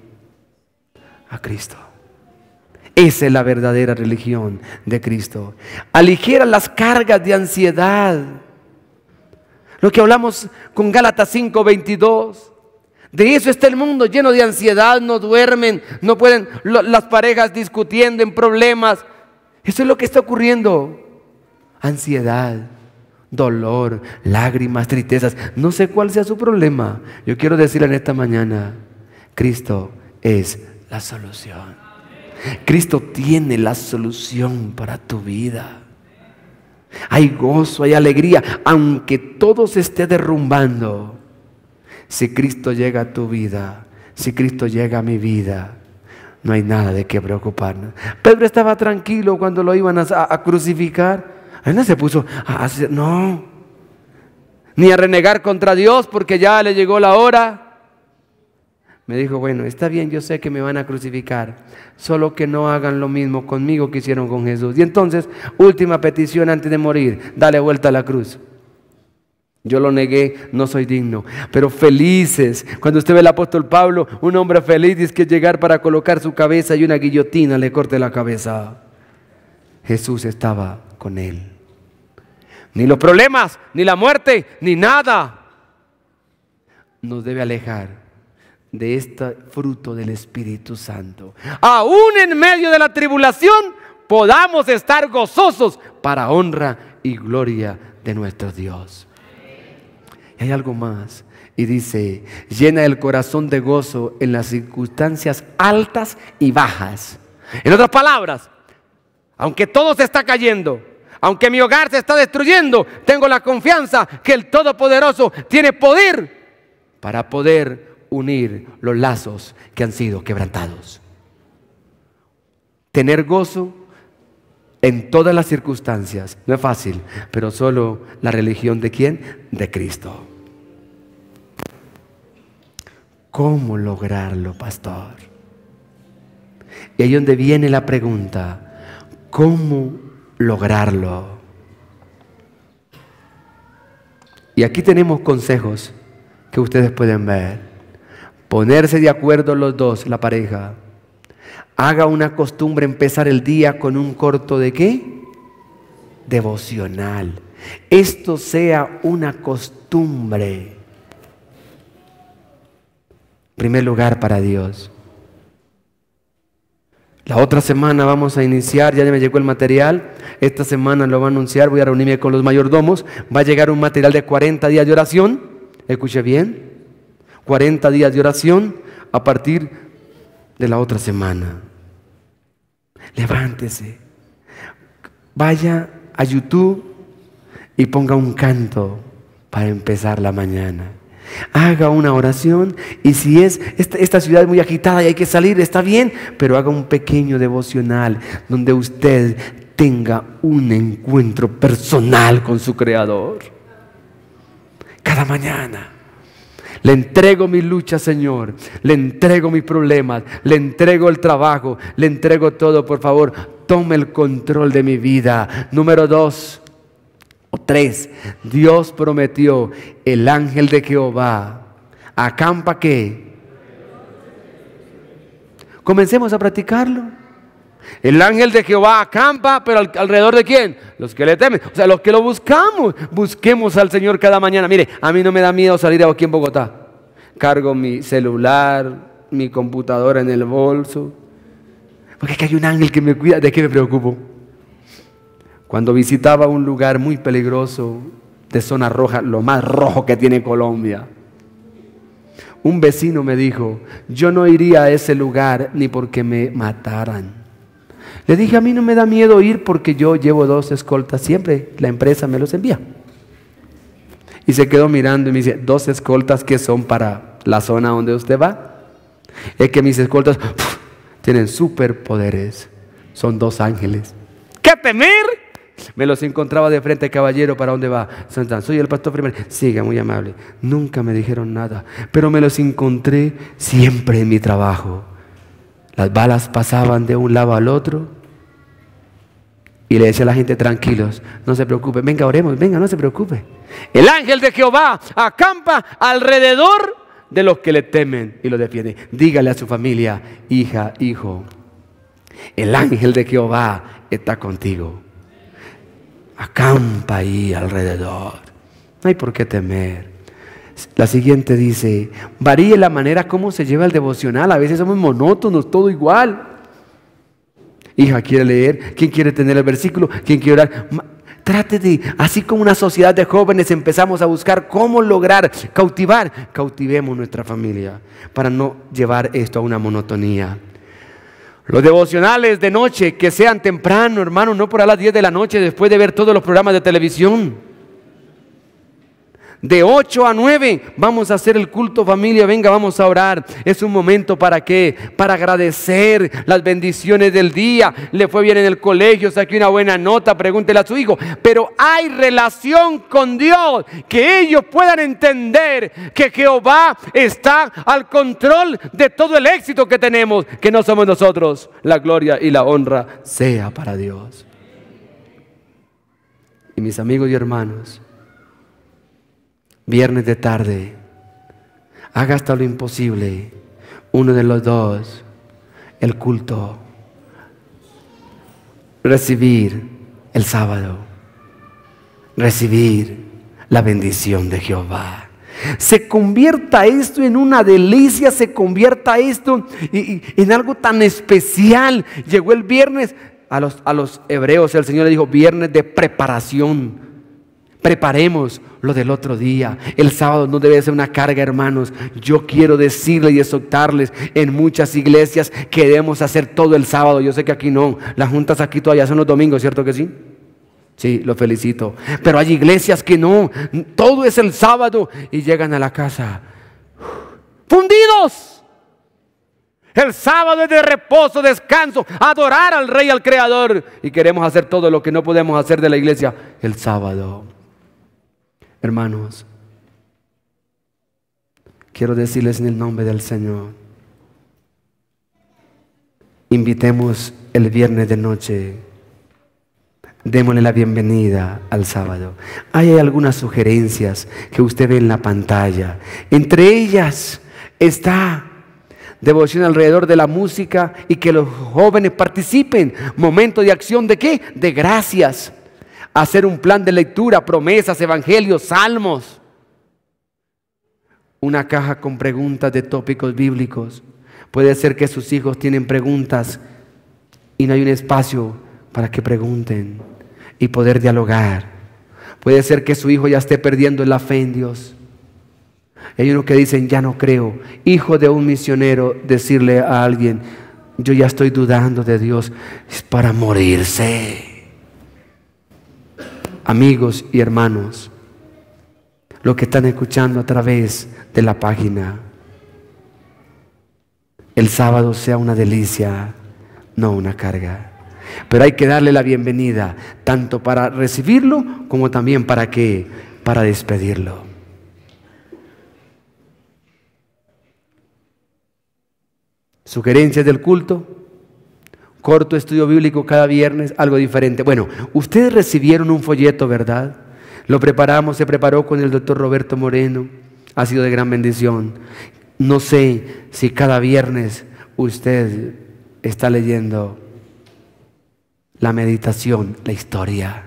A Cristo. Esa es la verdadera religión de Cristo. Aligera las cargas de ansiedad. Lo que hablamos con Gálatas cinco veintidós. De eso está el mundo, lleno de ansiedad, no duermen, no pueden, lo, las parejas discutiendo en problemas. Eso es lo que está ocurriendo. Ansiedad, dolor, lágrimas, tristezas. No sé cuál sea su problema. Yo quiero decirle en esta mañana, Cristo es la solución. Cristo tiene la solución para tu vida. Hay gozo, hay alegría, aunque todo se esté derrumbando. Si Cristo llega a tu vida, si Cristo llega a mi vida, no hay nada de qué preocuparnos. Pedro estaba tranquilo cuando lo iban a, a crucificar. Él no se puso a hacer, no, ni a renegar contra Dios porque ya le llegó la hora. Me dijo, bueno, está bien, yo sé que me van a crucificar, solo que no hagan lo mismo conmigo que hicieron con Jesús. Y entonces, última petición antes de morir, dale vuelta a la cruz. Yo lo negué, no soy digno. Pero felices, cuando usted ve al apóstol Pablo, un hombre feliz dice que llegar para colocar su cabeza y una guillotina le corte la cabeza. Jesús estaba con él. Ni los problemas, ni la muerte, ni nada nos debe alejar de este fruto del Espíritu Santo. Aún en medio de la tribulación podamos estar gozosos para honra y gloria de nuestro Dios. Y hay algo más, y dice, llena el corazón de gozo en las circunstancias altas y bajas. En otras palabras, aunque todo se está cayendo, aunque mi hogar se está destruyendo, tengo la confianza que el Todopoderoso tiene poder para poder unir los lazos que han sido quebrantados. Tener gozo en todas las circunstancias no es fácil, pero solo la religión ¿de quién? De Cristo. ¿Cómo lograrlo, pastor? Y ahí es donde viene la pregunta: ¿cómo lograrlo? Y aquí tenemos consejos que ustedes pueden ver. Ponerse de acuerdo los dos, la pareja. Haga una costumbre empezar el día con un corto ¿de qué? Devocional. Esto sea una costumbre. En primer lugar para Dios. La otra semana vamos a iniciar, ya me llegó el material, esta semana lo va a anunciar, voy a reunirme con los mayordomos, va a llegar un material de cuarenta días de oración, escuche bien, cuarenta días de oración a partir de la otra semana. Levántese, vaya a YouTube y ponga un canto para empezar la mañana. Haga una oración y si es esta, esta ciudad es muy agitada y hay que salir, está bien, pero haga un pequeño devocional donde usted tenga un encuentro personal con su Creador. Cada mañana. Le entrego mi lucha, Señor. Le entrego mis problemas. Le entrego el trabajo. Le entrego todo. Por favor, tome el control de mi vida. Número dos. O tres. Dios prometió: el ángel de Jehová acampa ¿qué? Comencemos a practicarlo. El ángel de Jehová acampa, pero alrededor ¿de quién? Los que le temen, o sea, los que lo buscamos. Busquemos al Señor cada mañana. Mire, a mí no me da miedo salir aquí en Bogotá. Cargo mi celular, mi computadora en el bolso, porque aquí hay un ángel que me cuida. ¿De qué me preocupo? Cuando visitaba un lugar muy peligroso de zona roja, lo más rojo que tiene Colombia, un vecino me dijo: yo no iría a ese lugar ni porque me mataran. Le dije: a mí no me da miedo ir porque yo llevo dos escoltas siempre, la empresa me los envía. Y se quedó mirando y me dice: ¿dos escoltas que son para la zona donde usted va? Es que mis escoltas ¡puf!, tienen superpoderes, son dos ángeles. ¿Qué temer? Me los encontraba de frente: caballero, ¿para dónde va? Soy el pastor primero. Siga, muy amable. Nunca me dijeron nada, pero me los encontré siempre en mi trabajo. Las balas pasaban de un lado al otro y le decía a la gente: tranquilos, no se preocupen, venga, oremos, venga, no se preocupe. El ángel de Jehová acampa alrededor de los que le temen y lo defienden. Dígale a su familia: hija, hijo, el ángel de Jehová está contigo. Acampa ahí alrededor. No hay por qué temer. La siguiente dice: varíe la manera como se lleva el devocional. A veces somos monótonos, todo igual. Hija, ¿quiere leer? ¿Quién quiere tener el versículo? ¿Quién quiere orar? Trate de, así como una sociedad de jóvenes empezamos a buscar cómo lograr cautivar, cautivemos nuestra familia para no llevar esto a una monotonía. Los devocionales de noche, que sean temprano, hermano, no por a las diez de la noche después de ver todos los programas de televisión. De ocho a nueve vamos a hacer el culto, familia, venga, vamos a orar. Es un momento para qué, para agradecer las bendiciones del día. Le fue bien en el colegio, saqué una buena nota, pregúntele a su hijo. Pero hay relación con Dios, que ellos puedan entender que Jehová está al control de todo el éxito que tenemos, que no somos nosotros. La gloria y la honra sea para Dios. Y mis amigos y hermanos, viernes de tarde, haga hasta lo imposible, uno de los dos, el culto, recibir el sábado, recibir la bendición de Jehová. Se convierta esto en una delicia, se convierta esto y, y, en algo tan especial. Llegó el viernes, a los, a los hebreos el Señor le dijo: viernes de preparación. Preparemos lo del otro día. El sábado no debe ser una carga, hermanos. Yo quiero decirles y exhortarles: en muchas iglesias queremos hacer todo el sábado. Yo sé que aquí no. Las juntas aquí todavía son los domingos, ¿cierto que sí? Sí, lo felicito. Pero hay iglesias que no. Todo es el sábado y llegan a la casa fundidos. El sábado es de reposo, descanso, adorar al Rey, al Creador. Y queremos hacer todo lo que no podemos hacer de la iglesia el sábado. Hermanos, quiero decirles en el nombre del Señor, invitemos el viernes de noche, démosle la bienvenida al sábado. Hay algunas sugerencias que usted ve en la pantalla. Entre ellas está devoción alrededor de la música y que los jóvenes participen. Momento de acción, ¿de qué? De gracias. Hacer un plan de lectura, promesas, evangelios, salmos. Una caja con preguntas de tópicos bíblicos. Puede ser que sus hijos tienen preguntas y no hay un espacio para que pregunten y poder dialogar. Puede ser que su hijo ya esté perdiendo la fe en Dios. Hay unos que dicen, ya no creo. Hijo de un misionero, decirle a alguien, yo ya estoy dudando de Dios, es para morirse. Amigos y hermanos, los que están escuchando a través de la página, el sábado sea una delicia, no una carga. Pero hay que darle la bienvenida, tanto para recibirlo como también para que, para despedirlo. Sugerencias del culto, corto estudio bíblico cada viernes, algo diferente. Bueno, ustedes recibieron un folleto, ¿verdad? Lo preparamos, se preparó con el doctor Roberto Moreno, ha sido de gran bendición. No sé si cada viernes usted está leyendo la meditación, la historia.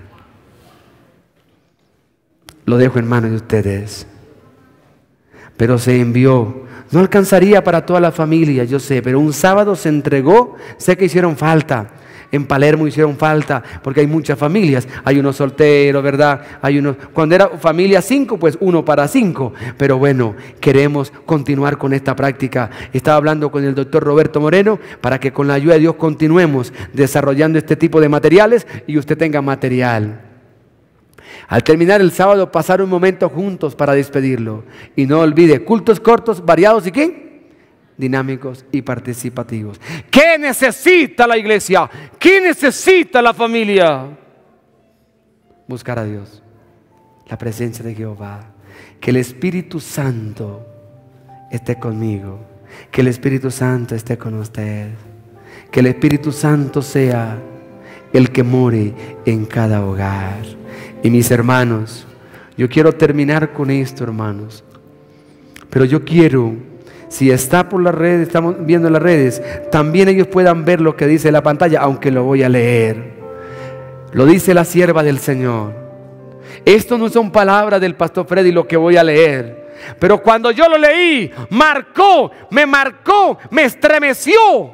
Lo dejo en manos de ustedes. Pero se envió. No alcanzaría para toda la familia, yo sé, pero un sábado se entregó. Sé que hicieron falta. En Palermo hicieron falta, porque hay muchas familias. Hay unos solteros, ¿verdad? Hay unos, cuando era familia cinco, pues uno para cinco. Pero bueno, queremos continuar con esta práctica. Estaba hablando con el doctor Roberto Moreno para que con la ayuda de Dios continuemos desarrollando este tipo de materiales y usted tenga material. Al terminar el sábado, pasar un momento juntos para despedirlo. Y no olvide, cultos cortos, variados y ¿qué? Dinámicos y participativos. ¿Qué necesita la iglesia? ¿Qué necesita la familia? Buscar a Dios, la presencia de Jehová. Que el Espíritu Santo esté conmigo. Que el Espíritu Santo esté con usted. Que el Espíritu Santo sea el que more en cada hogar. Y mis hermanos, yo quiero terminar con esto, hermanos. Pero yo quiero, si está por las redes, estamos viendo las redes, también ellos puedan ver lo que dice la pantalla, aunque lo voy a leer. Lo dice la sierva del Señor. Esto no son palabras del pastor Freddy lo que voy a leer. Pero cuando yo lo leí, marcó, me marcó, me estremeció.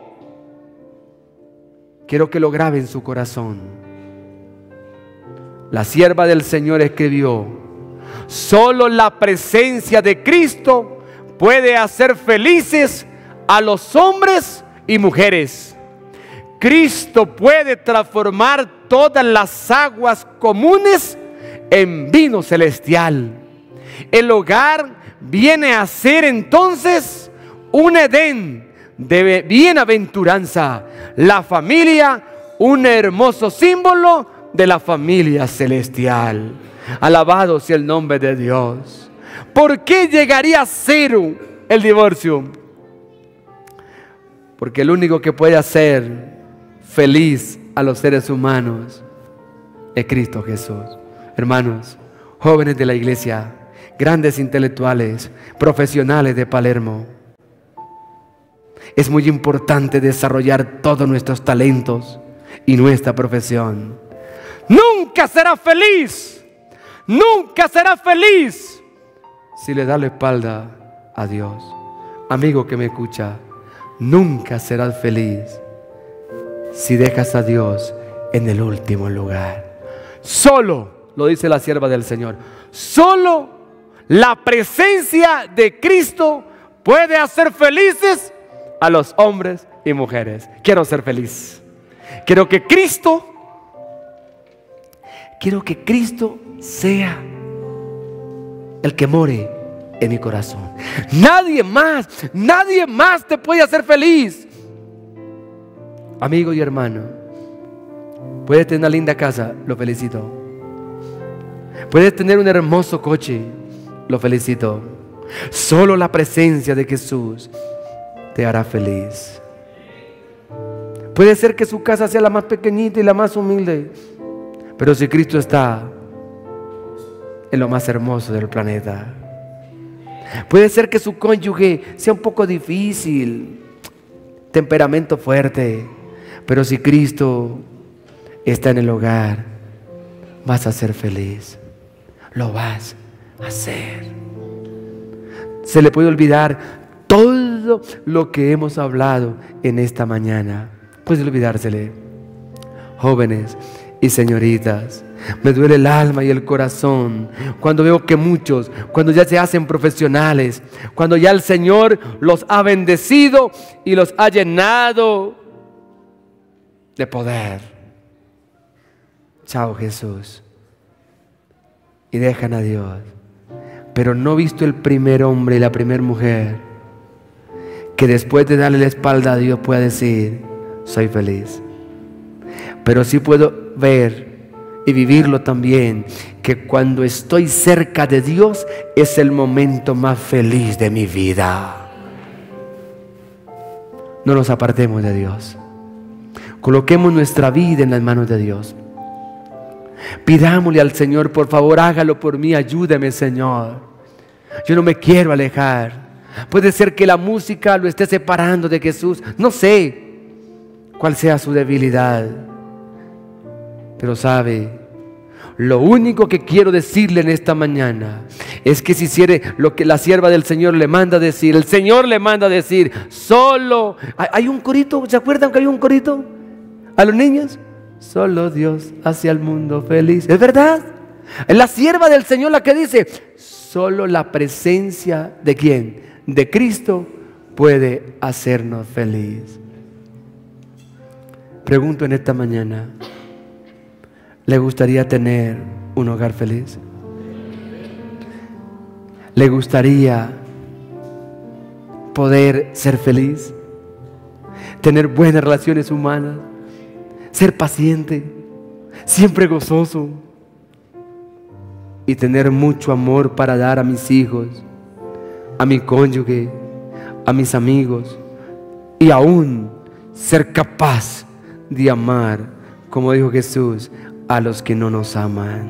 Quiero que lo grabe en su corazón. La sierva del Señor escribió: solo la presencia de Cristo puede hacer felices a los hombres y mujeres. Cristo puede transformar todas las aguas comunes en vino celestial. El hogar viene a ser entonces un Edén de bienaventuranza. La familia, un hermoso símbolo de la familia celestial. Alabado sea el nombre de Dios. ¿Por qué llegaría a cero el divorcio? Porque el único que puede hacer feliz a los seres humanos es Cristo Jesús. Hermanos, jóvenes de la iglesia, grandes intelectuales, profesionales de Palermo, es muy importante desarrollar todos nuestros talentos y nuestra profesión. Nunca será feliz, nunca será feliz si le da la espalda a Dios. Amigo que me escucha, nunca serás feliz si dejas a Dios en el último lugar. Solo, lo dice la sierva del Señor, solo la presencia de Cristo puede hacer felices a los hombres y mujeres. Quiero ser feliz. Quiero que Cristo Quiero que Cristo sea el que more en mi corazón. Nadie más, nadie más te puede hacer feliz. Amigo y hermano, puedes tener una linda casa, lo felicito. Puedes tener un hermoso coche, lo felicito. Solo la presencia de Jesús te hará feliz. Puede ser que su casa sea la más pequeñita y la más humilde, pero si Cristo está en lo más hermoso del planeta. Puede ser que su cónyuge sea un poco difícil, temperamento fuerte, pero si Cristo está en el hogar, vas a ser feliz. Lo vas a hacer. Se le puede olvidar todo lo que hemos hablado en esta mañana. Puede olvidársele. Jóvenes y señoritas, me duele el alma y el corazón cuando veo que muchos, cuando ya se hacen profesionales, cuando ya el Señor los ha bendecido y los ha llenado de poder. Chao, Jesús. Y dejan a Dios. Pero no he visto el primer hombre y la primera mujer que después de darle la espalda a Dios pueda decir: soy feliz. Pero sí puedo ver y vivirlo también, que cuando estoy cerca de Dios es el momento más feliz de mi vida. No nos apartemos de Dios. Coloquemos nuestra vida en las manos de Dios. Pidámosle al Señor: por favor, hágalo por mí, ayúdeme, Señor. Yo no me quiero alejar. Puede ser que la música lo esté separando de Jesús. No sé cuál sea su debilidad, pero sabe, lo único que quiero decirle en esta mañana es que si hiciere lo que la sierva del Señor le manda a decir, el Señor le manda a decir, solo, hay un corito, ¿se acuerdan que hay un corito a los niños? Solo Dios hace al mundo feliz. ¿Es verdad? Es la sierva del Señor la que dice, solo la presencia de ¿quién? De Cristo puede hacernos feliz. Pregunto en esta mañana, ¿le gustaría tener un hogar feliz? ¿Le gustaría poder ser feliz? Tener buenas relaciones humanas, ser paciente, siempre gozoso y tener mucho amor para dar a mis hijos, a mi cónyuge, a mis amigos, y aún ser capaz de amar, como dijo Jesús, a los que no nos aman.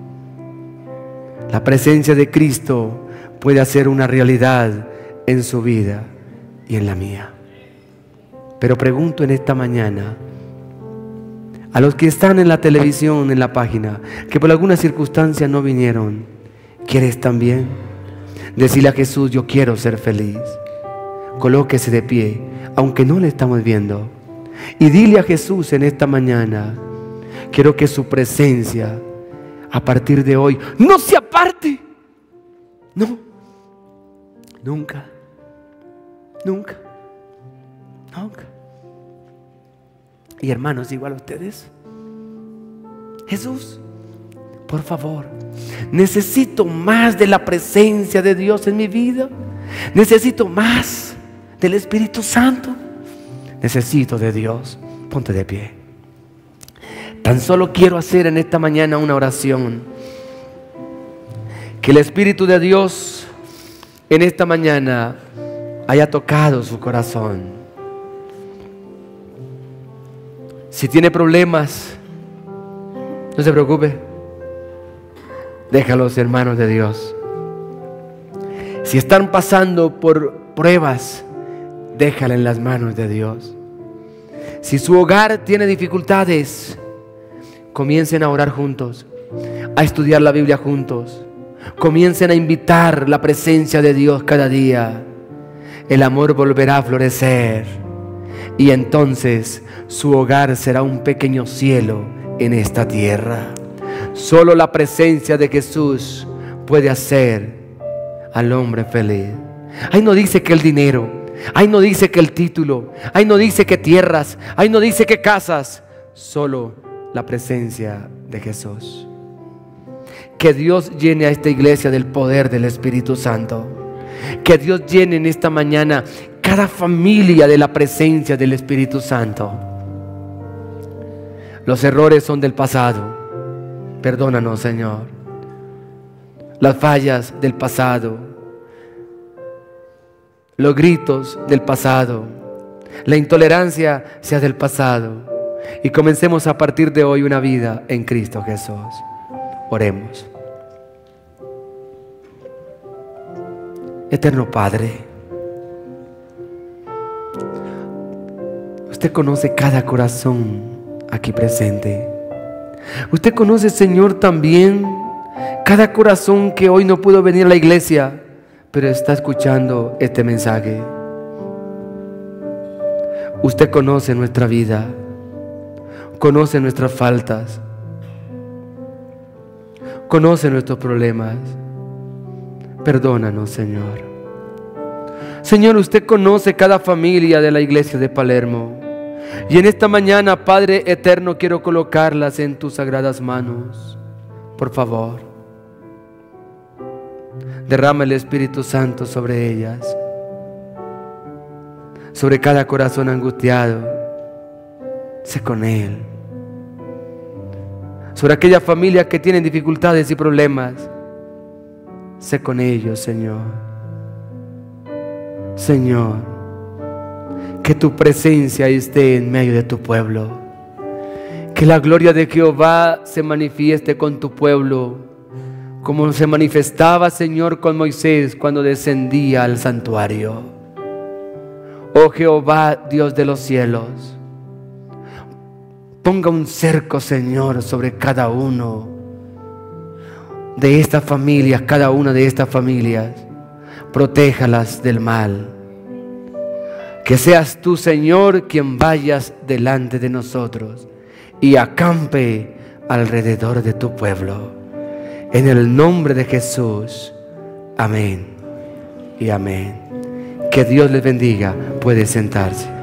La presencia de Cristo puede hacer una realidad en su vida y en la mía. Pero pregunto en esta mañana a los que están en la televisión, en la página, que por alguna circunstancia no vinieron, ¿quieres también decirle a Jesús: yo quiero ser feliz? Colóquese de pie, aunque no le estamos viendo, y dile a Jesús en esta mañana: quiero que su presencia a partir de hoy no se aparte. No, nunca, nunca, nunca. Y hermanos, igual a ustedes, Jesús, por favor, necesito más de la presencia de Dios en mi vida. Necesito más del Espíritu Santo. Necesito de Dios. Ponte de pie. Tan solo quiero hacer en esta mañana una oración. Que el Espíritu de Dios en esta mañana haya tocado su corazón. Si tiene problemas, no se preocupe. Déjalos, hermanos de Dios. Si están pasando por pruebas, déjala en las manos de Dios. Si su hogar tiene dificultades, comiencen a orar juntos, a estudiar la Biblia juntos. Comiencen a invitar la presencia de Dios cada día. El amor volverá a florecer. Y entonces su hogar será un pequeño cielo en esta tierra. Solo la presencia de Jesús puede hacer al hombre feliz. Ahí no dice que el dinero, ahí no dice que el título, ahí no dice que tierras, ahí no dice que casas. Solo la presencia de Jesús. Que Dios llene a esta iglesia del poder del Espíritu Santo. Que Dios llene en esta mañana cada familia de la presencia del Espíritu Santo. Los errores son del pasado. Perdónanos, Señor. Las fallas del pasado, los gritos del pasado, la intolerancia sea del pasado. Y comencemos a partir de hoy una vida en Cristo Jesús. Oremos. Eterno Padre, usted conoce cada corazón aquí presente. Usted conoce, Señor, también cada corazón que hoy no pudo venir a la iglesia, pero está escuchando este mensaje. Usted conoce nuestra vida, conoce nuestras faltas, conoce nuestros problemas. Perdónanos, Señor. Señor, usted conoce cada familia de la iglesia de Palermo. Y en esta mañana, Padre eterno, quiero colocarlas en tus sagradas manos. Por favor, derrama el Espíritu Santo sobre ellas, sobre cada corazón angustiado. Sé con Él. Sobre aquella familia que tienen dificultades y problemas, sé con ellos, Señor. Señor, que tu presencia esté en medio de tu pueblo. Que la gloria de Jehová se manifieste con tu pueblo, como se manifestaba, Señor, con Moisés cuando descendía al santuario. Oh Jehová, Dios de los cielos, ponga un cerco, Señor, sobre cada uno de estas familias, cada una de estas familias. Protéjalas del mal. Que seas tú, Señor, quien vayas delante de nosotros y acampe alrededor de tu pueblo. En el nombre de Jesús. Amén y amén. Que Dios les bendiga. Puede sentarse.